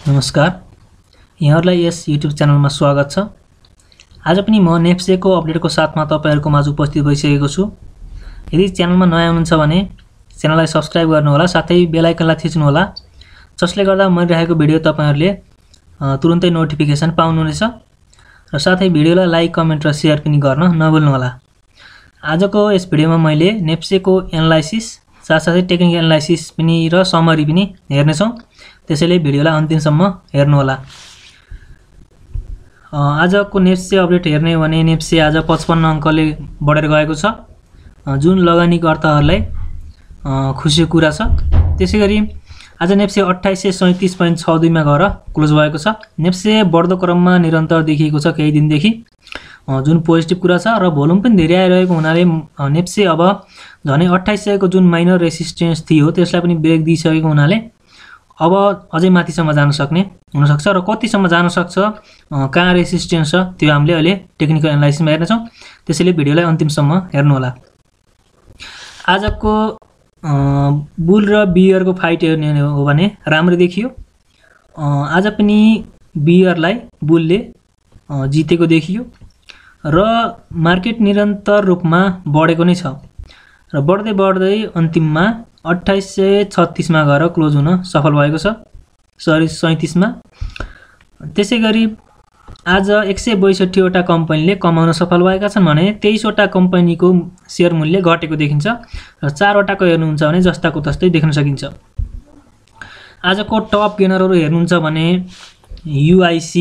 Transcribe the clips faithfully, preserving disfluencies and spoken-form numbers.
नमस्कार, यहाँहरुलाई यस युट्युब च्यानलमा स्वागत छ। आज पनि म नेप्सेको अपडेटको साथमा तपाईहरुको माझ उपस्थित भइसकेको छु। यदि च्यानलमा नयाँ हुनुहुन्छ भने च्यानललाई सब्स्क्राइब गर्नु होला, साथै बेल आइकनलाई थिच्नु होला, जसले गर्दा मैले राखेको भिडियो तपाईहरुले तुरुन्तै नोटिफिकेसन पाउनुहुनेछ र साथै भिडियोलाई लाइक, कमेन्ट र शेयर पनि गर्न नभुल्नु होला। आजको यस भिडियोमा मैले नेप्सेको एनालाइसिस साथसाथै टेक्निकल एनालाइसिस पनि र समरी पनि हेर्ने छौं। त्यसैले भिडियोलाई अन्तिमसम्म हेर्नु होला। आजको नेप्से अपडेट हेर्ने हो भने नेप्से आज पचपन्न अंकले बढेर गएको छ, जुन लगानीकर्ताहरुलाई खुसीको कुरा छ। त्यसैगरी आज नेप्से अट्ठाइस सय सैंतीस दशमलव छ दुई मा गएर क्लोज भएको छ। नेप्से बढ्दो क्रममा निरन्तर देखिएको छ केही दिनदेखि, जुन पोजिटिभ कुरा छ र भोल्युम पनि धेरै आइरहेको हुनाले नेप्से अब झनै अट्ठाइस सय को जुन माइनर रेसिस्टेन्स थियो त्यसलाई पनि ब्रेक दिइसकेको हुनाले अब अझै माथिसम्म जान सक्ने हुन सक्छ र कतिसम्म जान सक्छ, कहाँ रेसिस्टेन्स छ त्यो हामीले अहिले टेक्निकल एनालाइसिसमा हेर्ने छौं। त्यसैले भिडियोलाई अन्तिमसम्म हेर्नु होला। आजको बुल र बियरको फाइट हेर्ने हो भने राम्रो देखियो। आज पनि बियरलाई बुलले जितेको देखियो र मार्केट निरन्तर रूपमा बढेको नै छ र बढ्दै बढ्दै अन्तिममा अट्ठाइस सय छत्तीस मा गएर क्लोज हुन सफल भएको छ, सरी सैंतीस मा। त्यसैगरी आज एक सय बैसठी वटा कम्पनीले कमाउन सफल भएका छन् भने तेइस वटा कम्पनीको शेयर मूल्य घटेको देखिन्छ र चार वटाको हेर्नुहुन्छ भने जस्ताको तस्तै देख्न सकिन्छ। आजको टप गेनरहरु हेर्नुहुन्छ भने UIC,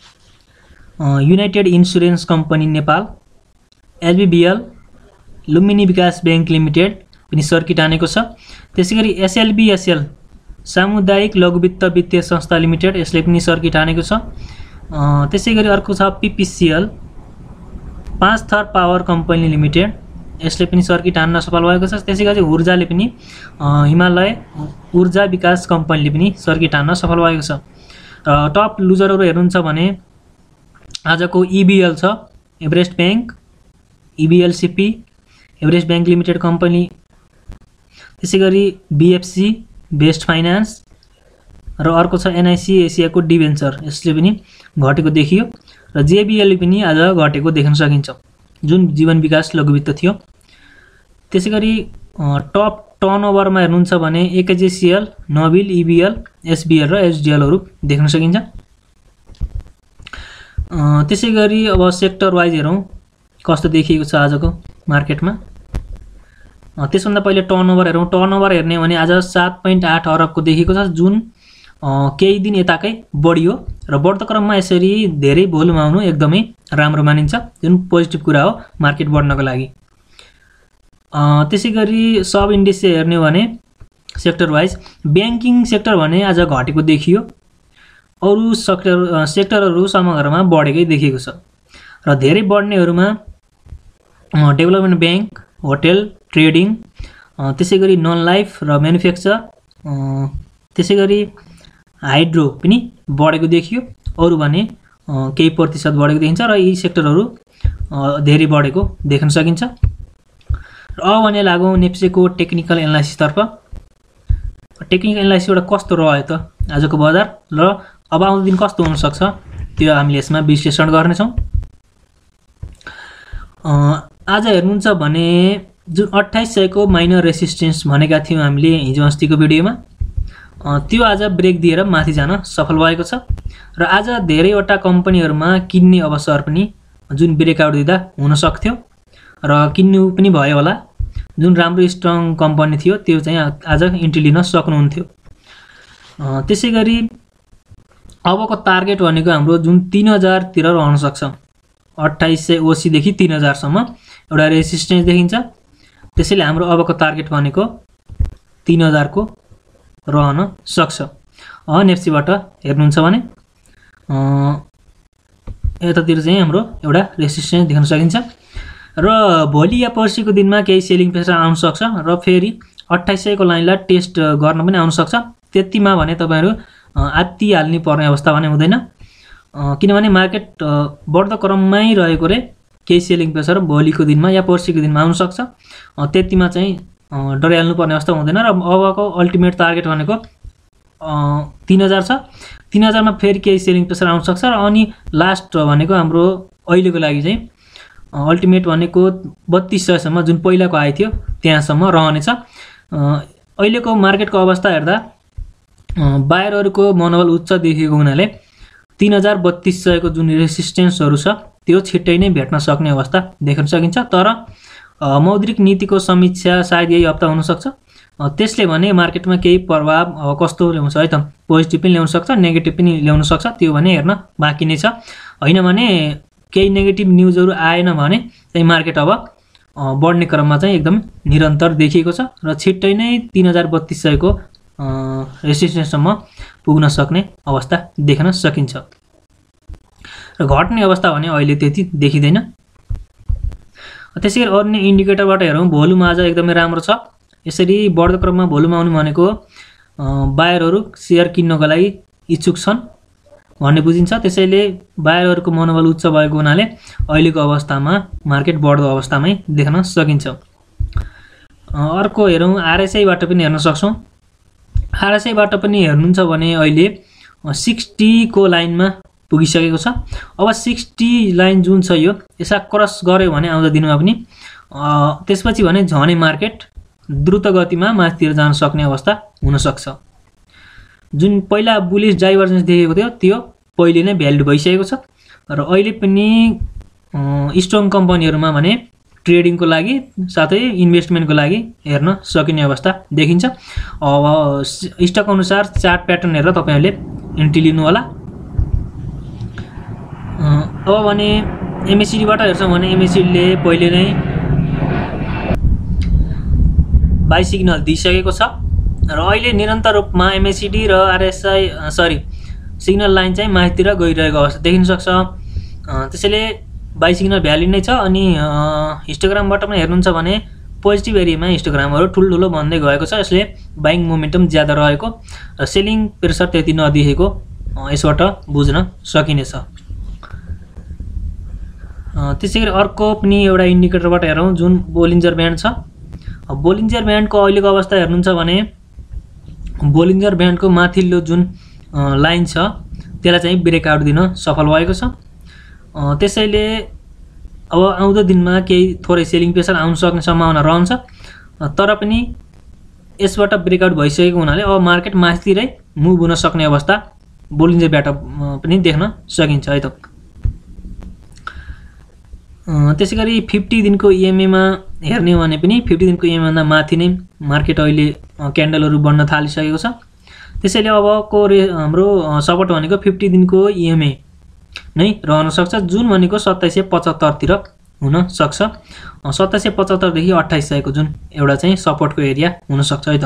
United Insurance Company Nepal, LBBL, Lumbini Bikas bank limited पनि सर्किट आनेको छ। त्यसैगरी एसएलबीएसएल सामुदायिक लघुवित्त वित्तीय संस्था लिमिटेड, यसले पनि सर्किट आनेको छ। त्यसैगरी अर्को छ पीपीसीएल, पाँच थर पावर कम्पनी लिमिटेड, यसले पनि सर्किट हान्न सफल भएको छ। त्यसैगरी ऊर्जाले पनि हिमालय ऊर्जा विकास कम्पनीले पनि सर्किट हान्न सफल भएको छ। टप लुजरहरु हेर्नुहुन्छ भने आजको ईबीएल छ, Everest bank, EBLCP, Everest bank limited company, त्यसैगरी बीएफसी, बेस्ट फाइनान्स र अर्को छ एनआईसी एसियाको डिभेन्चर, यसले पनि घटेको देखियो र जेबीएल पनि आज घटेको देख्न सकिन्छ, जुन जीवन विकास लघुवित्त थियो। त्यसैगरी टप टर्नओभरमा हेर्नुहुन्छ भने एकेजेसीएल, नोबिल, ईबीएल, एसबीएल र एसडीएलहरु देख्न सकिन्छ। त्यसैगरी अब सेक्टर वाइज हेरौं कस्तो देखिएको छ आजको मार्केटमा। त्यसभन्दा पहिले टर्नओभर हेरौं। टर्नओभर हेर्ने भने आज सात दशमलव आठ अरबको देखिएको छ, जुन केही दिन यताकै बढियो र बढ्दो क्रममा यसरी धेरै भोल्युम आउनु एकदमै राम्रो मानिन्छ, जुन पोजिटिभ कुरा हो मार्केट बढ्नको लागि। त्यसैगरी सब इन्डेक्स हेर्ने हो भने सेक्टर वाइज बैंकिङ सेक्टर भने आज घटेको देखियो, अरु सेक्टर सेक्टरहरु समग्रमा बढेकै देखिएको छ र धेरै बढ्नेहरुमा डेभलपमेन्ट बैंक, होटल, ट्रेडिङ, त्यसैगरी नन लाइफ र म्यानुफ्याक्चर, त्यसैगरी हाइड्रो पनि बढेको देखियो। अरु भने केही प्रतिशत बढेको देखिन्छ र यी सेक्टरहरु धेरै बढेको देख्न सकिन्छ। र अब भने लागौं नेप्सेको टेक्निकल एनालाइसिस तर्फ। टेक्निकल एनालाइसिस एउटा कस्तो रह्यो त आजको बजार र अब आउँदो दिन कस्तो हुन सक्छ त्यो हामीले यसमा विश्लेषण गर्ने छौं। आज हेर्नुहुन्छ भने जुन अट्ठाइस सय को माइनर रेसिस्टेन्स भनेका थियौं हामीले हिजो अस्तिको भिडियोमा, त्यो आज ब्रेक दिएर माथि जान सफल भएको छ र आज धेरैवटा कम्पनीहरुमा किन्ने अवसर पनि जुन ब्रेकआउट दिँदा हुन सक्थ्यो र किन्नु पनि भयो होला। जुन राम्रो स्ट्रङ कम्पनी थियो त्यो चाहिँ आज इन्ट्री लिन सक्नुहुन्थ्यो। त्यसैगरी अबको टार्गेट भनेको हाम्रो जुन तीन हजार तिर रहन सक्छ, अट्ठाइस सय अस्सी देखि तीन हजार सम्म एउटा रेसिस्टेन्स देखिन्छ। त्यसैले हाम्रो अबको टार्गेट भनेको तीन हजार को रहन सक्छ। नेप्सीबाट हेर्नुहुन्छ भने यतातिर चाहिँ हाम्रो एउटा रेसिस्टेन्स देख्न सकिन्छ र भोलि या पर्सिको दिनमा केही सेलिङ प्रेसर आउन सक्छ र फेरि अट्ठाइस सय को लाइनलाई टेस्ट गर्न पनि आउन सक्छ। त्यतिमा भने तपाईहरु आत्ति हाल्नु पर्ने अवस्था भने हुँदैन, किनभने मार्केट बढ्दो क्रममै रहेकोले केही सेलिङ प्रेसर भोलिको दिनमा या पर्सिको दिनमा आउन सक्छ। त्यतिमा चाहिँ डराइहाल्नु पर्ने अवस्था हुँदैन र अबको अल्टिमेट टार्गेट भनेको तीन हजार छ। तीन हजारमा फेरि केही सेलिङ प्रेसर आउन सक्छ र अनि लास्ट भनेको हाम्रो अहिलेको लागि चाहिँ अल्टिमेट भनेको बत्तीस सयसम्म जुन पहिलाको हाई थियो त्यहाँसम्म रहनेछ। अहिलेको मार्केटको अवस्था हेर्दा बायरहरूको मनोबल उच्च देखिएको हुनाले तीन हजार बत्तीस सयको जुन रेसिस्टेन्सहरू छ त्यो छिट्टै नै भेट्न सक्ने अवस्था देख्न सकिन्छ। तर मौद्रिक नीतिको समीक्षा सायद यही हप्ता हुनसक्छ। त्यसले भने मार्केटमा केही प्रभाव कस्तो ल्याउँछ है त, पोजिटिभ पनि ल्याउन सक्छ नेगेटिभ पनि ल्याउन सक्छ, त्यो भने हेर्न बाँकी नै छ। होइन भने केही नेगेटिभ न्युजहरू आएन भने चाहिँ मार्केट अब बढ्ने क्रममा चाहिँ एकदम निरन्तर देखिएको छ र छिट्टै नै तीन हजार बत्तीस सयको रेसिस्टेन्ससम्म पुग्न सक्ने अवस्था देख्न सकिन्छ। र घट्ने अवस्था भने अहिले त्यति देखिँदैन। त्यसै गरी अन्य इन्डिकेटरबाट हेरौँ भोल्युम आज एकदमै राम्रो छ। यसरी बढ्दो क्रममा भोल्युम आउनु भनेको बायरहरू सेयर किन्नको लागि इच्छुक छन् भन्ने बुझिन्छ। त्यसैले बायरहरूको मनोबल उच्च भएको हुनाले अहिलेको अवस्थामा मार्केट बढ्दो अवस्थामै देख्न सकिन्छ। अर्को हेरौँ आरएसआईबाट पनि हेर्न सक्छौँ। आरएसआईबाट पनि हेर्नुहुन्छ भने अहिले सिक्सटीको लाइनमा पुगिसकेको छ। अब सिक्सटी लाइन जुन छ यो यसा क्रस गर्यो भने आउँदो दिनमा पनि त्यसपछि भने झनै मार्केट द्रुत गतिमा माथितिर जान सक्ने अवस्था हुनसक्छ। जुन पहिला बुलिस डाइभर्जेन्स देखेको थियो त्यो पहिले नै भ्यालिड भइसकेको छ र अहिले पनि स्ट्रङ कम्पनीहरूमा भने ट्रेडिङको लागि साथै इन्भेस्टमेन्टको लागि हेर्न सकिने अवस्था देखिन्छ। अब स्टक अनुसार चार्ट प्याटर्न हेरेर तपाईँहरूले एन्ट्री लिनु होला। अब भने एमएसिडीबाट हेर्छौँ भने एमएसिडीले पहिले नै बाई सिग्नल दिइसकेको छ र अहिले निरन्तर रूपमा एमएसिडी र आरएसआई सरी सिग्नल लाइन चाहिँ माथितिर गइरहेको अवस्था देखिन सक्छ। त्यसैले बाई सिग्नल भ्यालिड नै छ। अनि हिस्टोग्रामबाट पनि हेर्नुहुन्छ भने पोजिटिभ एरियामा हिस्टोग्रामहरू ठुल्ठुलो बन्दै गएको छ। यसले बाइङ मोमेन्टम ज्यादा रहेको र सेलिङ प्रेसर त्यति नदेखेको यसबाट बुझ्न सकिनेछ। त्यसै गरी अर्को पनि एउटा इन्डिकेटरबाट हेरौँ जुन बोलिन्जर ब्यान्ड छ। बोलिन्जर ब्यान्डको अहिलेको अवस्था हेर्नुहुन्छ भने बोलिन्जर ब्यान्डको माथिल्लो जुन लाइन छ त्यसलाई चाहिँ ब्रेकआउट दिन सफल भएको छ। त्यसैले अब आउँदो दिनमा केही थोरै सेलिङ प्रेसर आउन सक्ने सम्भावना रहन्छ। तर पनि यसबाट ब्रेकआउट भइसकेको हुनाले अब मार्केट माथितिरै मुभ हुन सक्ने अवस्था बोलिन्जर ब्यान्ड पनि देख्न सकिन्छ है त। त्यसै गरी फिफ्टी दिनको इएमएमा हेर्ने भने पनि फिफ्टी दिनको इएमएभन्दा माथि नै मार्केट अहिले क्यान्डलहरू बढ्न थालिसकेको छ। त्यसैले अबको रे हाम्रो सपोर्ट भनेको फिफ्टी दिनको इएमए नै रहन सक्छ जुन भनेको सत्ताइस सय पचहत्तरतिर हुन सक्छ। सत्ताइस सय पचहत्तरदेखि अट्ठाइस सयको जुन एउटा चाहिँ सपोर्टको एरिया हुनसक्छ है त।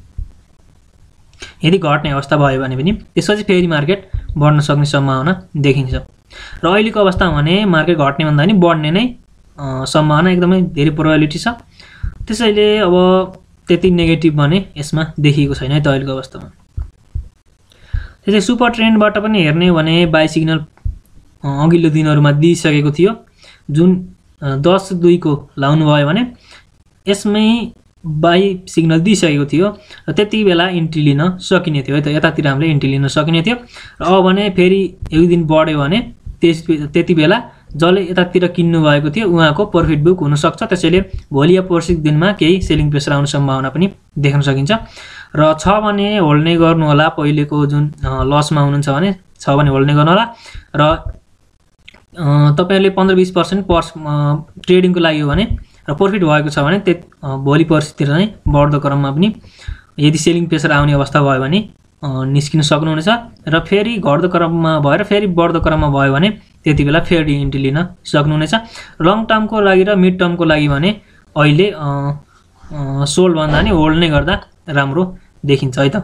यदि घट्ने अवस्था भयो भने पनि त्यसपछि फेरि मार्केट बढ्न सक्ने सम्भावना देखिन्छ। र अहिलेको अवस्थामा भने मार्केट घट्ने भन्दा पनि बढ्ने नै सम्भावना एकदमै धेरै प्रोबेबिलिटी छ। त्यसैले अब त्यति नेगेटिभ भने यसमा देखिएको छैन है त अहिलेको अवस्थामा। त्यसै सुपर ट्रेन्डबाट पनि हेर्ने भने बाई सिग्नल अघिल्लो दिनहरूमा दिइसकेको थियो जुन दस दुईको लाउनु भयो भने यसमै बाई सिग्नल दिइसकेको थियो र त्यति बेला इन्ट्री लिन सकिने थियो है त। यतातिर हामीले इन्ट्री लिन सकिने थियो र अब भने फेरि एक दिन बढ्यो भने त्यस त्यति बेला जसले यतातिर किन्नु भएको थियो उहाँको प्रफिट बुक हुनसक्छ। त्यसैले भोलि या पर्सिको दिनमा केही सेलिङ प्रेसर आउने सम्भावना पनि देख्न सकिन्छ। र छ भने होल्ड नै गर्नु होला। पहिलेको जुन लसमा हुनुहुन्छ भने छ भने होल्ड नै गर्नु होला। र तपाईँहरूले पन्ध्र बिस पर्सेन्ट पर्स ट्रेडिङको लागि हो भने र प्रफिट भएको छ भने त्यो भोलि पर्सितिर नै बढ्दो क्रममा पनि यदि सेलिङ प्रेसर आउने अवस्था भयो भने निस्किन सक्नुहुनेछ। र फेरि घट्दो क्रममा भएर फेरि बढ्दो क्रममा भयो भने त्यति बेला फेरि इन्ट्री लिन सक्नुहुनेछ। लङ टर्मको लागि र मिड टर्मको लागि भने अहिले सोल्ड भन्दा नि होल्ड नै गर्दा राम्रो देखिन्छ है त।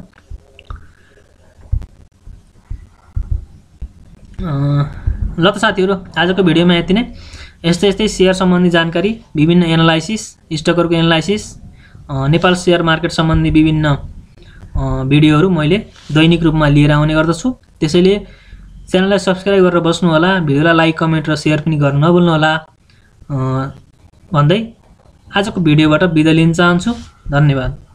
ल त साथीहरू आजको भिडियोमा यति नै। यस्तै यस्तै सेयर सम्बन्धी जानकारी, विभिन्न एनालाइसिस, स्टकहरूको एनालाइसिस, नेपाल सेयर मार्केट सम्बन्धी विभिन्न भिडियोहरू मैले दैनिक रूपमा लिएर आउने गर्दछु। त्यसैले च्यानललाई सब्स्क्राइब गरेर बस्नु होला। भिडियोलाई लाइक कमेन्ट र सेयर पनि गर्न नभुल्नु होला भन्दै आजको भिडियोबाट बिदा लिन चाहन्छु। धन्यवाद।